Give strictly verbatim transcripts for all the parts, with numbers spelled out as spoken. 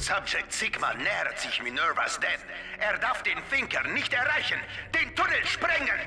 Subject Sigma nähert sich Minerva's Den. Er darf den Thinker nicht erreichen. Den Tunnel sprengen!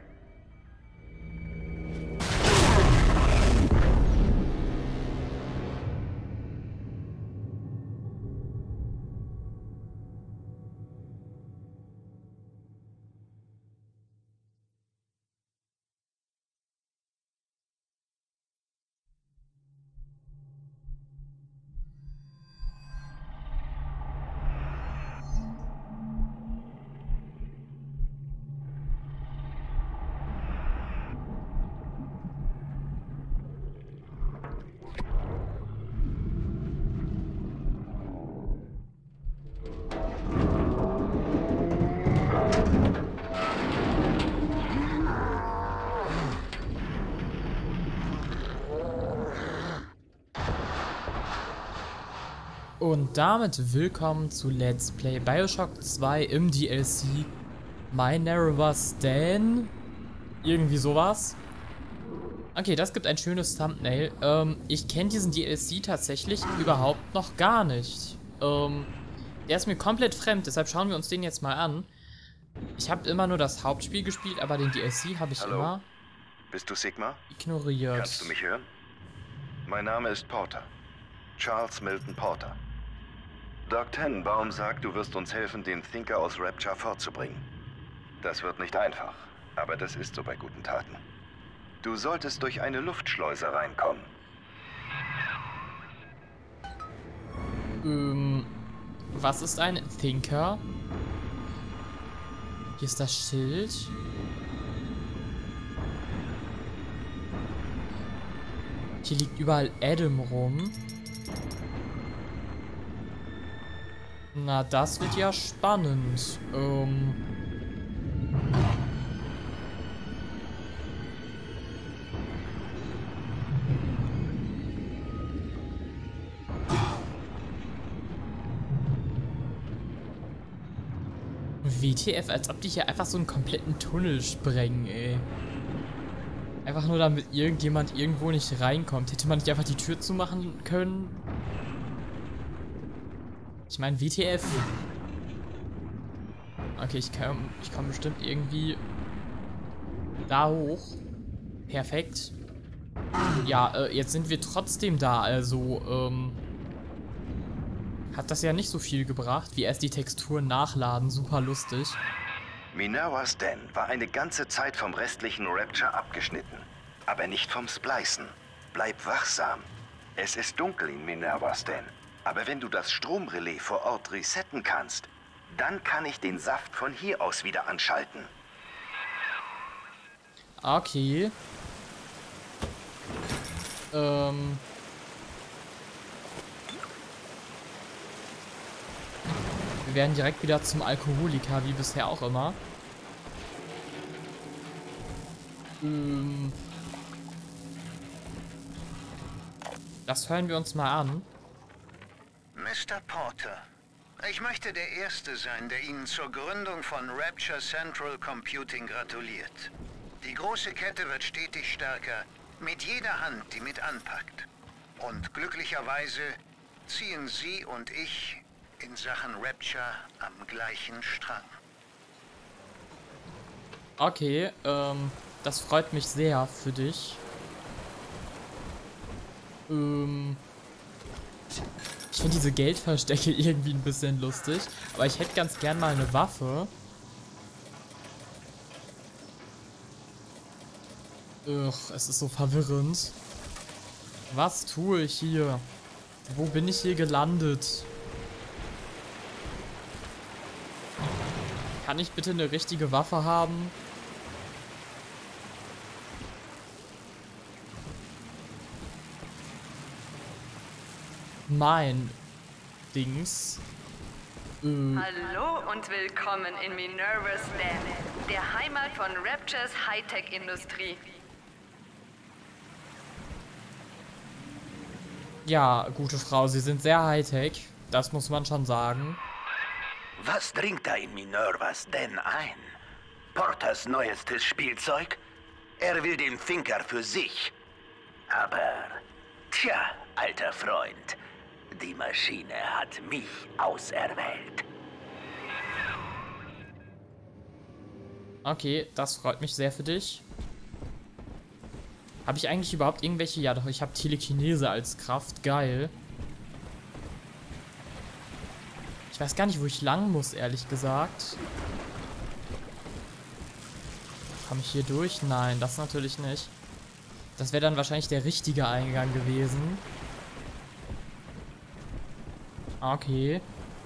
Und damit willkommen zu Let's Play Bioshock zwei im D L C Minerva's Den. Irgendwie sowas. Okay, das gibt ein schönes Thumbnail. Ähm, ich kenne diesen D L C tatsächlich überhaupt noch gar nicht. Ähm, der ist mir komplett fremd, deshalb schauen wir uns den jetzt mal an. Ich habe immer nur das Hauptspiel gespielt, aber den D L C habe ich Hallo? immer Bist du Sigma? ignoriert. Kannst du mich hören? Mein Name ist Porter. Charles Milton Porter. Doc Tannenbaum sagt, du wirst uns helfen, den Thinker aus Rapture fortzubringen. Das wird nicht einfach, aber das ist so bei guten Taten. Du solltest durch eine Luftschleuse reinkommen. Ähm, was ist ein Thinker? Hier ist das Schild. Hier liegt überall Adam rum. Na, das wird ja spannend. Ähm. W T F, als ob die hier einfach so einen kompletten Tunnel sprengen, ey. Einfach nur damit irgendjemand irgendwo nicht reinkommt. Hätte man nicht einfach die Tür zumachen können? Ich meine, W T F. Okay, ich kann, ich komme bestimmt irgendwie da hoch. Perfekt. Ja, äh, jetzt sind wir trotzdem da, also, ähm, hat das ja nicht so viel gebracht, wie erst die Texturen nachladen. Super lustig. Minerva's Den war eine ganze Zeit vom restlichen Rapture abgeschnitten. Aber nicht vom Splicen. Bleib wachsam. Es ist dunkel in Minerva's Den. Aber wenn du das Stromrelais vor Ort resetten kannst, dann kann ich den Saft von hier aus wieder anschalten. Okay. Ähm. Wir werden direkt wieder zum Alkoholiker, wie bisher auch immer. Ähm. Das hören wir uns mal an. Mister Porter, ich möchte der Erste sein, der Ihnen zur Gründung von Rapture Central Computing gratuliert. Die große Kette wird stetig stärker, mit jeder Hand, die mit anpackt. Und glücklicherweise ziehen Sie und ich in Sachen Rapture am gleichen Strang. Okay, ähm, das freut mich sehr für dich. Ähm... Ich finde diese Geldverstecke irgendwie ein bisschen lustig, aber ich hätte ganz gern mal eine Waffe. Ugh, es ist so verwirrend. Was tue ich hier? Wo bin ich hier gelandet? Kann ich bitte eine richtige Waffe haben? Mein Dings. Äh. Hallo und willkommen in Minerva's Den, der Heimat von Raptures Hightech-Industrie. Ja, gute Frau, Sie sind sehr Hightech. Das muss man schon sagen. Was dringt da in Minerva's Den ein? Porters neuestes Spielzeug? Er will den Thinker für sich. Aber, tja, alter Freund, Die Maschine hat mich auserwählt. Okay, das freut mich sehr für dich. Habe ich eigentlich überhaupt irgendwelche... Ja doch, ich habe Telekinese als Kraft. Geil. Ich weiß gar nicht, wo ich lang muss, ehrlich gesagt. Komme ich hier durch? Nein, das natürlich nicht. Das wäre dann wahrscheinlich der richtige Eingang gewesen. Okay.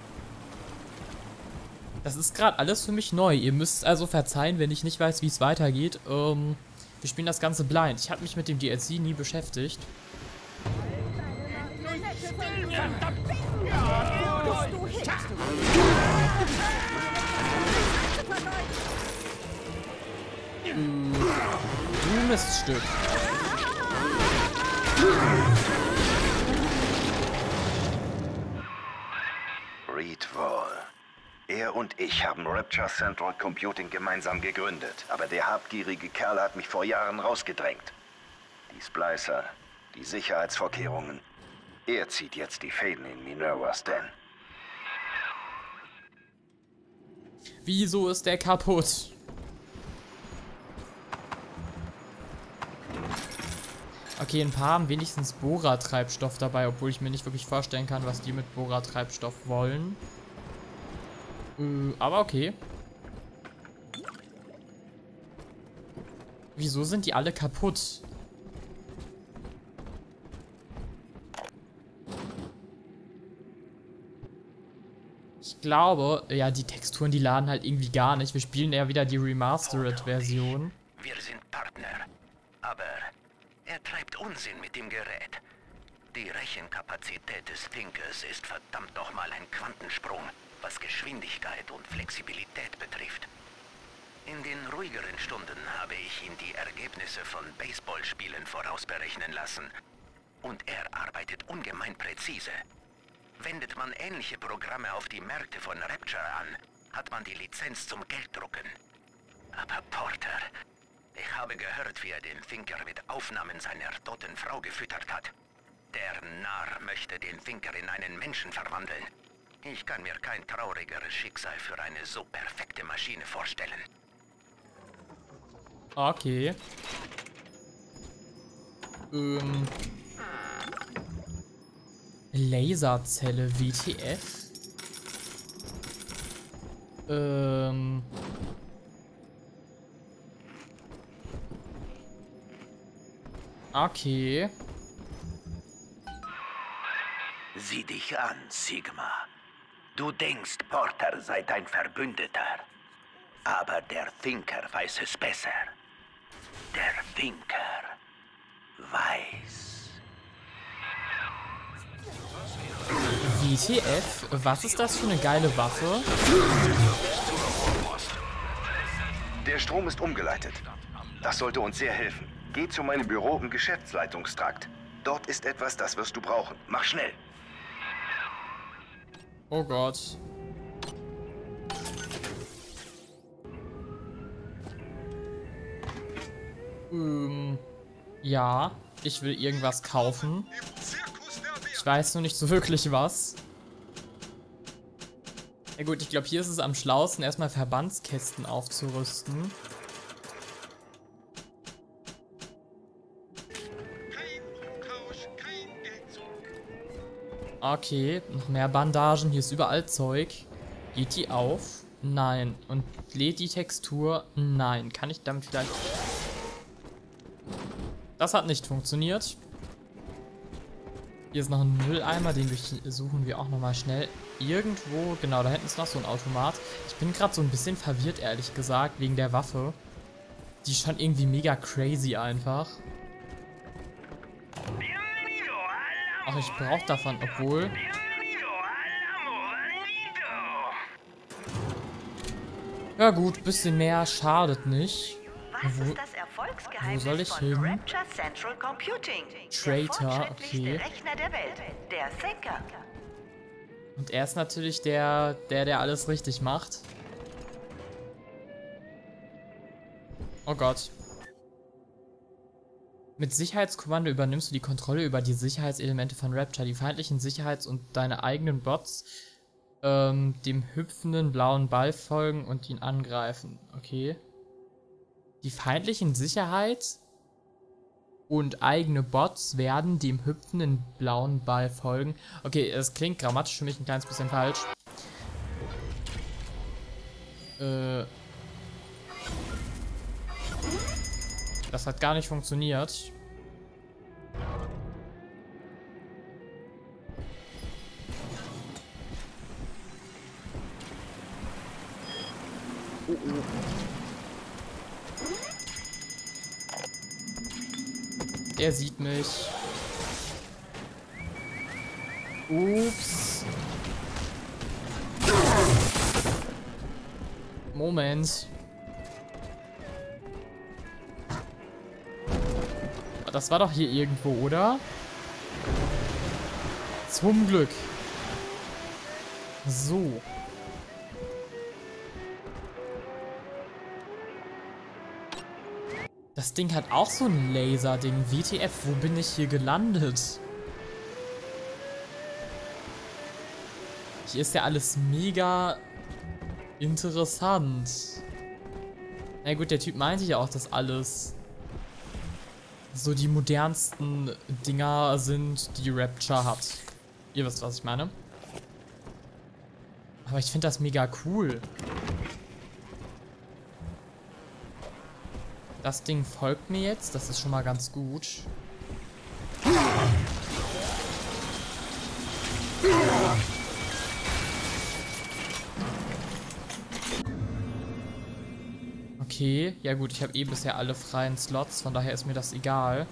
Das ist gerade alles für mich neu. Ihr müsst also verzeihen, wenn ich nicht weiß, wie es weitergeht. Ähm, wir spielen das Ganze blind. Ich habe mich mit dem D L C nie beschäftigt. Du Miststück. Reed Wall. Er und ich haben Rapture Central Computing gemeinsam gegründet, aber der habgierige Kerl hat mich vor Jahren rausgedrängt. Die Splicer, die Sicherheitsvorkehrungen. Er zieht jetzt die Fäden in Minerva's Den. Wieso ist der kaputt? Okay, ein paar haben wenigstens Bohrer-Treibstoff dabei, obwohl ich mir nicht wirklich vorstellen kann, was die mit Bohrer-Treibstoff wollen. Äh, aber okay. Wieso sind die alle kaputt? Ich glaube, ja, die Texturen, die laden halt irgendwie gar nicht. Wir spielen eher wieder die Remastered-Version. Wir sind Partner, aber er treibt Unsinn mit dem Gerät. Die Rechenkapazität des Thinkers ist verdammt nochmal ein Quantensprung, was Geschwindigkeit und Flexibilität betrifft. In den ruhigeren Stunden habe ich ihm die Ergebnisse von Baseballspielen vorausberechnen lassen. Und er arbeitet ungemein präzise. Wendet man ähnliche Programme auf die Märkte von Rapture an, hat man die Lizenz zum Gelddrucken. Aber Porter, ich habe gehört, wie er den Thinker mit Aufnahmen seiner toten Frau gefüttert hat. Der Narr möchte den Thinker in einen Menschen verwandeln. Ich kann mir kein traurigeres Schicksal für eine so perfekte Maschine vorstellen. Okay. Ähm... Laserzelle W T F? Ähm... Okay. Sieh dich an, Sigma. Du denkst, Porter sei dein Verbündeter. Aber der Thinker weiß es besser. Der Thinker weiß. W T F? Was ist das für eine geile Waffe? Der Strom ist umgeleitet. Das sollte uns sehr helfen. Geh zu meinem Büro im Geschäftsleitungstrakt. Dort ist etwas, das wirst du brauchen. Mach schnell. Oh Gott. Ähm, ja, ich will irgendwas kaufen. Ich weiß nur nicht so wirklich was. Ja gut, ich glaube, hier ist es am schlausten, erstmal Verbandskästen aufzurüsten. Okay, noch mehr Bandagen. Hier ist überall Zeug. Geht die auf? Nein. Und lädt die Textur? Nein. Kann ich damit vielleicht... Das hat nicht funktioniert. Hier ist noch ein Mülleimer, den suchen wir auch nochmal schnell. Irgendwo, genau, da hinten ist noch so ein Automat. Ich bin gerade so ein bisschen verwirrt, ehrlich gesagt, wegen der Waffe. Die ist schon irgendwie mega crazy einfach. Ach, ich brauche davon, obwohl... Ja gut, bisschen mehr schadet nicht. Was Wo, ist das Erfolgsgeheimnis wo soll ich von hin? Rapture Central Computing? Traitor, der fortschrittlichste okay. Rechner der Welt, der Thinker. Und er ist natürlich der, der, der alles richtig macht. Oh Gott. Mit Sicherheitskommando übernimmst du die Kontrolle über die Sicherheitselemente von Rapture, die feindlichen Sicherheits- und deine eigenen Bots ähm, dem hüpfenden blauen Ball folgen und ihn angreifen. Okay. Die feindlichen Sicherheits- und eigene Bots werden dem hüpfenden blauen Ball folgen. Okay, es klingt grammatisch für mich ein kleines bisschen falsch. Äh... Das hat gar nicht funktioniert. Oh, oh. Er sieht mich. Ups. Moment. Das war doch hier irgendwo, oder? Zum Glück. So. Das Ding hat auch so ein Laserding. W T F, wo bin ich hier gelandet? Hier ist ja alles mega interessant. Na gut, der Typ meinte ja auch, dass alles so die modernsten Dinger sind, die Rapture hat. Ihr wisst, was ich meine. Aber ich finde das mega cool. Das Ding folgt mir jetzt, das ist schon mal ganz gut. Okay, ja gut, ich habe eh bisher alle freien Slots, von daher ist mir das egal.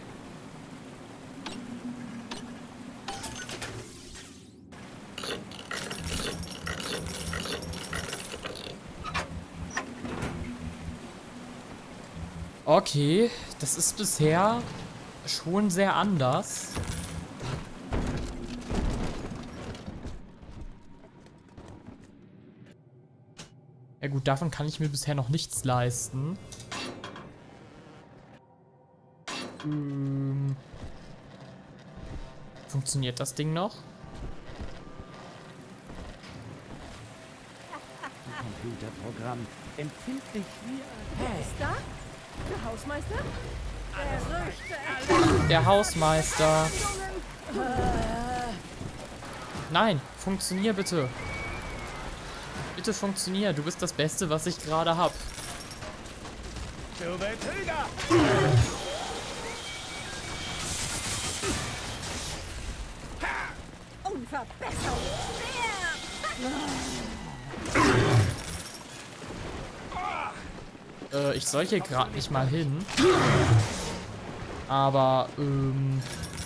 Okay, das ist bisher schon sehr anders. Ja gut, davon kann ich mir bisher noch nichts leisten. Ähm, funktioniert das Ding noch? Computerprogramm empfindlich wie... Wer ist da? Der Hausmeister? Der, Der Hausmeister. Nein, funktionier bitte. Bitte funktionier, du bist das Beste, was ich gerade hab. Du Betrüger! Unverbesserlich. Äh, ich soll hier gerade nicht mal hin. Aber, ähm...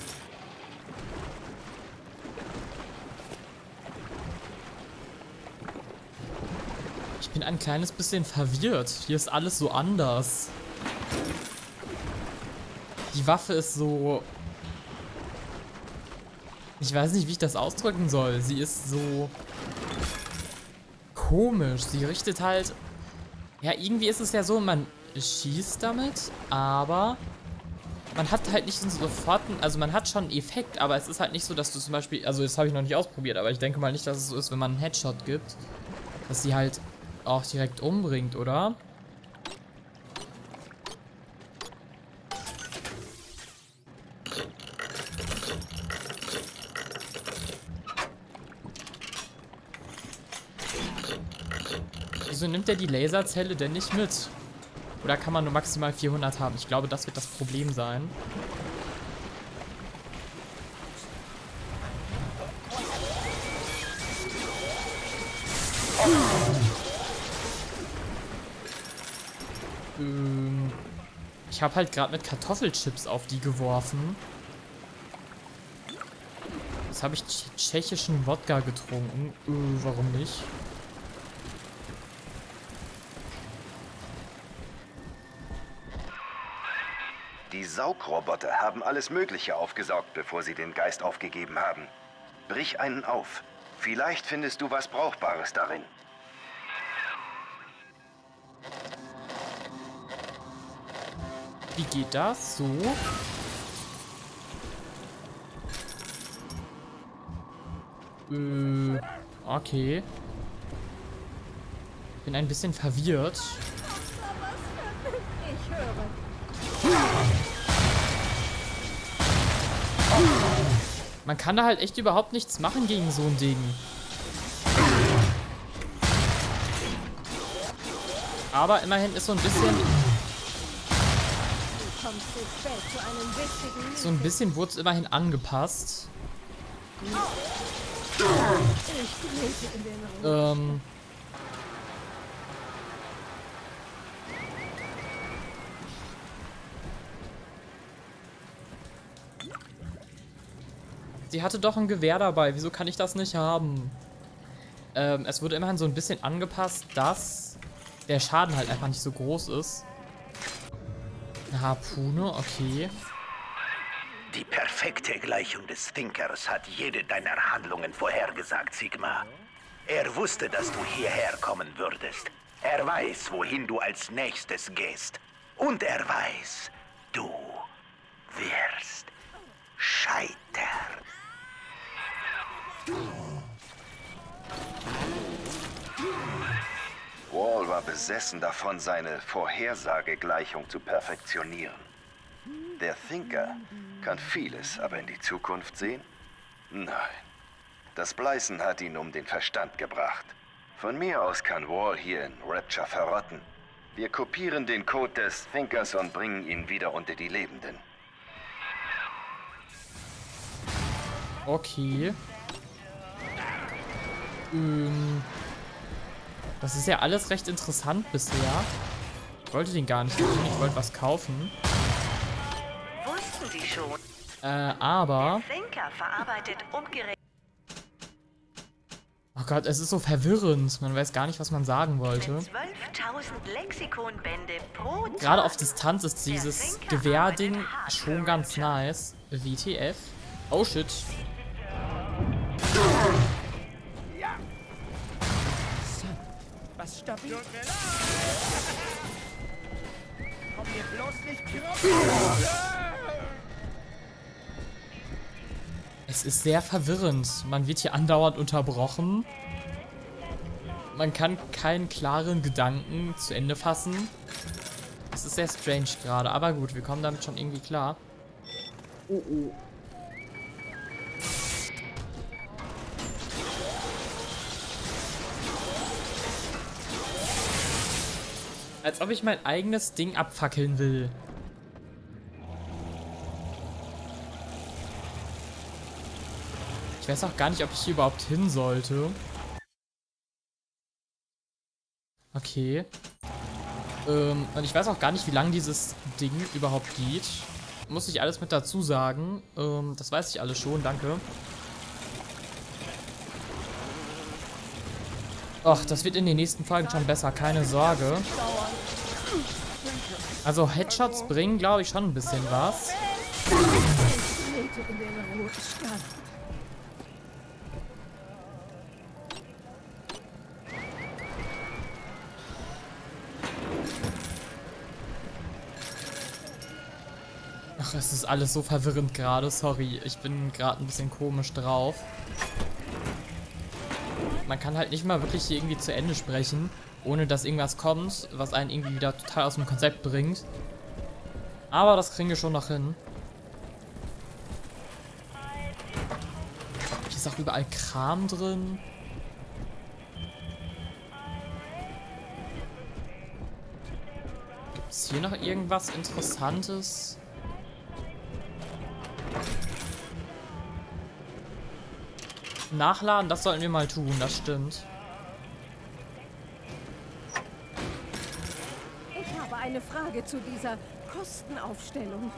ich bin ein kleines bisschen verwirrt. Hier ist alles so anders. Die Waffe ist so... ich weiß nicht, wie ich das ausdrücken soll. Sie ist so... komisch. Sie richtet halt... ja, irgendwie ist es ja so, man schießt damit, aber... man hat halt nicht sofort... also man hat schon einen Effekt, aber es ist halt nicht so, dass du zum Beispiel... also das habe ich noch nicht ausprobiert, aber ich denke mal nicht, dass es so ist, wenn man einen Headshot gibt. Dass sie halt auch direkt umbringt, oder? Wieso nimmt er die Laserzelle denn nicht mit? Oder kann man nur maximal vierhundert haben? Ich glaube, das wird das Problem sein. Ähm, ich habe halt gerade mit Kartoffelchips auf die geworfen. Jetzt habe ich tschechischen Wodka getrunken. Äh, warum nicht? Die Saugroboter haben alles Mögliche aufgesaugt, bevor sie den Geist aufgegeben haben. Brich einen auf. Vielleicht findest du was Brauchbares darin. Wie geht das? So. Äh, okay. Bin ein bisschen verwirrt. Ich höre. Man kann da halt echt überhaupt nichts machen gegen so ein Ding. Aber immerhin ist so ein bisschen... Du kommst zu spät zu einem wichtigen... So ein bisschen wurde es immerhin angepasst. Ich trete in den Raum. Ähm... Sie hatte doch ein Gewehr dabei. Wieso kann ich das nicht haben? Ähm, es wurde immerhin so ein bisschen angepasst, dass der Schaden halt einfach nicht so groß ist. Eine Harpune, okay. Die perfekte Gleichung des Thinkers hat jede deiner Handlungen vorhergesagt, Sigma. Er wusste, dass du hierher kommen würdest. Er weiß, wohin du als nächstes gehst. Und er weiß, du wirst scheitern. Wall war besessen davon, seine Vorhersagegleichung zu perfektionieren. Der Thinker kann vieles, aber in die Zukunft sehen? Nein. Das Splicen hat ihn um den Verstand gebracht. Von mir aus kann Wall hier in Rapture verrotten. Wir kopieren den Code des Thinkers und bringen ihn wieder unter die Lebenden. Okay. Ähm, das ist ja alles recht interessant bisher. Ich wollte den gar nicht nehmen, ich wollte was kaufen. Wussten Sie schon? Äh, aber... Thinker verarbeitet umgerechnet Oh Gott, es ist so verwirrend. Man weiß gar nicht, was man sagen wollte. zwölftausend Lexikonbände pro Tag. Gerade auf Distanz ist dieses Gewehrding schon ganz nice. W T F. Oh shit. Was stabil? Komm mir bloß nicht groß. Es ist sehr verwirrend. Man wird hier andauernd unterbrochen. Man kann keinen klaren Gedanken zu Ende fassen. Es ist sehr strange gerade, aber gut, wir kommen damit schon irgendwie klar. Oh oh. Als ob ich mein eigenes Ding abfackeln will. Ich weiß auch gar nicht, ob ich hier überhaupt hin sollte. Okay. Ähm, und ich weiß auch gar nicht, wie lange dieses Ding überhaupt geht. Muss ich alles mit dazu sagen. Ähm, das weiß ich alles schon, danke. Ach, das wird in den nächsten Folgen schon besser, keine Sorge. Also Headshots bringen, glaube ich, schon ein bisschen was. Ich trete in den roten Stern. Ach, es ist alles so verwirrend gerade, sorry. Ich bin gerade ein bisschen komisch drauf. Man kann halt nicht mal wirklich hier irgendwie zu Ende sprechen, ohne dass irgendwas kommt, was einen irgendwie wieder total aus dem Konzept bringt. Aber das kriegen wir schon noch hin. Hier ist auch überall Kram drin. Gibt es hier noch irgendwas Interessantes? Nachladen, das sollten wir mal tun, das stimmt. Ich habe eine Frage zu dieser Kostenaufstellung.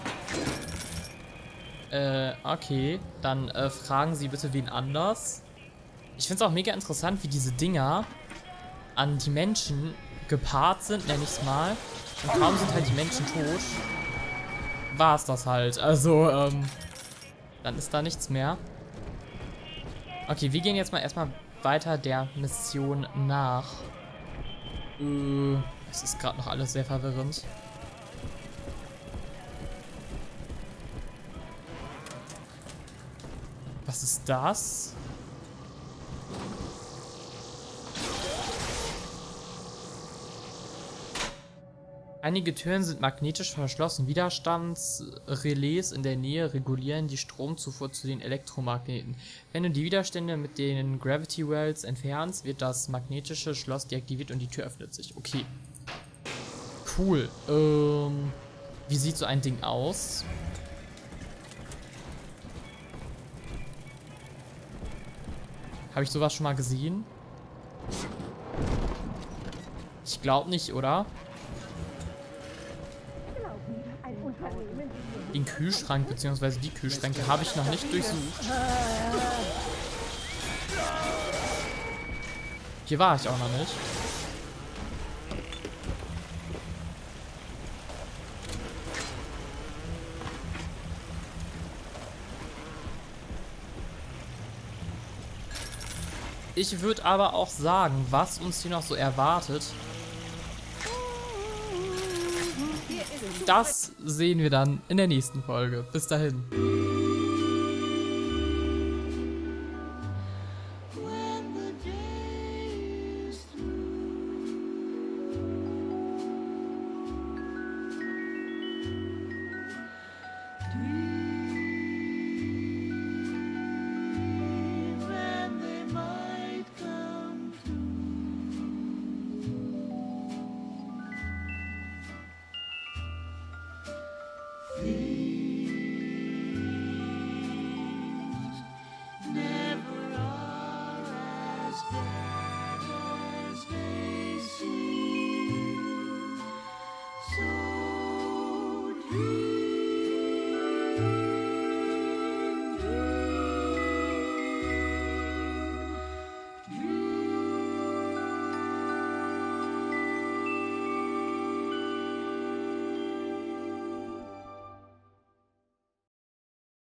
Äh, okay. Dann äh, fragen Sie bitte wen anders. Ich finde es auch mega interessant, wie diese Dinger an die Menschen gepaart sind, nenne ich es mal. Und kaum sind halt die Menschen tot, war es das halt. Also, ähm, dann ist da nichts mehr. Okay, wir gehen jetzt mal erstmal weiter der Mission nach. Äh, es ist gerade noch alles sehr verwirrend. Was ist das? Einige Türen sind magnetisch verschlossen. Widerstandsrelais in der Nähe regulieren die Stromzufuhr zu den Elektromagneten. Wenn du die Widerstände mit den Gravity Wells entfernst, wird das magnetische Schloss deaktiviert und die Tür öffnet sich. Okay. Cool. Ähm, wie sieht so ein Ding aus? Habe ich sowas schon mal gesehen? Ich glaube nicht, oder? Den Kühlschrank bzw. die Kühlschränke habe ich noch nicht durchsucht. Hier war ich auch noch nicht. Ich würde aber auch sagen, was uns hier noch so erwartet. Das sehen wir dann in der nächsten Folge. Bis dahin.